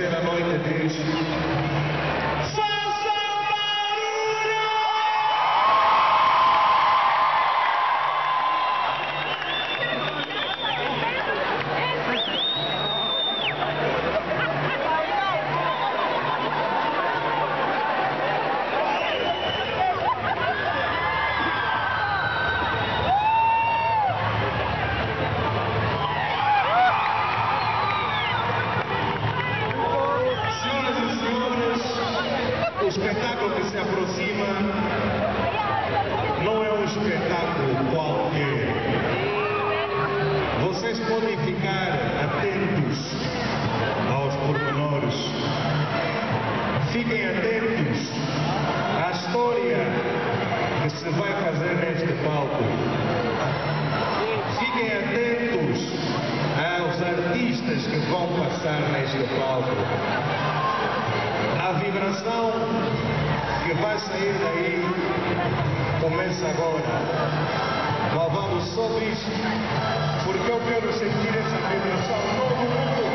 terceira noite diz: faça barulho! O espetáculo que se aproxima não é um espetáculo qualquer. Vocês podem ficar atentos aos pormenores. Fiquem atentos à história que se vai fazer neste palco. Fiquem atentos aos artistas que vão passar neste palco. A vibração que vai sair daí começa agora. Mas vamos só isso, porque eu quero sentir essa vibração todo mundo.